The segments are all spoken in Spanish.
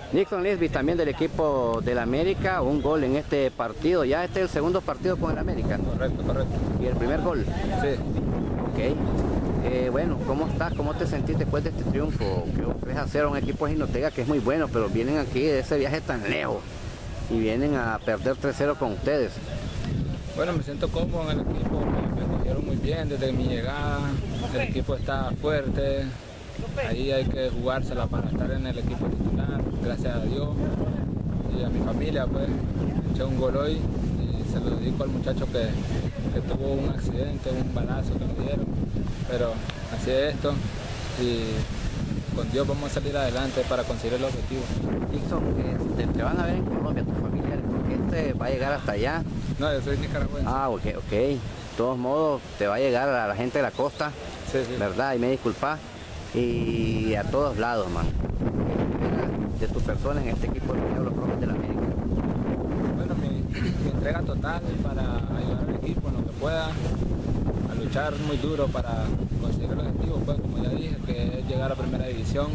Nixon Lisby también del equipo del América, un gol en este partido. Ya este es el segundo partido con el América. Correcto, correcto. ¿Y el primer gol? Sí. Ok. Bueno, ¿cómo estás? ¿Cómo te sentís después de este triunfo? Quedó 3-0 a un equipo de Jinotega que es muy bueno, pero vienen aquí de ese viaje tan lejos y vienen a perder 3-0 con ustedes. Bueno, me siento cómodo en el equipo, me cogieron muy bien desde mi llegada, el equipo está fuerte, ahí hay que jugársela para estar en el equipo titular, gracias a Dios y a mi familia, pues, eché un gol hoy y se lo dedico al muchacho que tuvo un accidente, un balazo que me dieron, pero así es esto y con Dios vamos a salir adelante para conseguir el objetivo. Nixon, te van a ver en Colombia tus familiares, porque este va a llegar hasta allá. No, yo soy nicaragüense. Ah, ok. De todos modos, te va a llegar a la gente de la costa, Sí. ¿verdad? Y me disculpas. Y a todos lados, man. De tu persona en este equipo de los Rojos de la América. Bueno, mi entrega total para ayudar al equipo en lo que pueda, a luchar muy duro para conseguir el objetivo, pues como ya dije, que es llegar a primera división.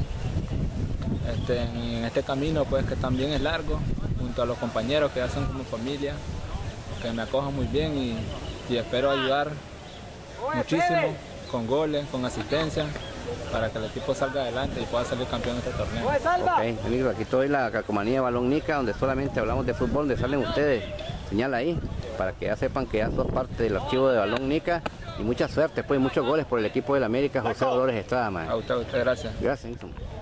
En este camino, pues que también es largo, junto a los compañeros que ya son como familia, que me acojan muy bien y espero ayudar muchísimo con goles, con asistencia, para que el equipo salga adelante y pueda salir campeón de este torneo. Ok, amigo, aquí estoy en la calcomanía de Balón Nica, donde solamente hablamos de fútbol, donde salen ustedes. Señala ahí, para que ya sepan que ya sos parte del archivo de Balón Nica. Y mucha suerte, pues muchos goles por el equipo del América, José Dolores Estrada, man. A usted, gracias. Gracias, Nixon.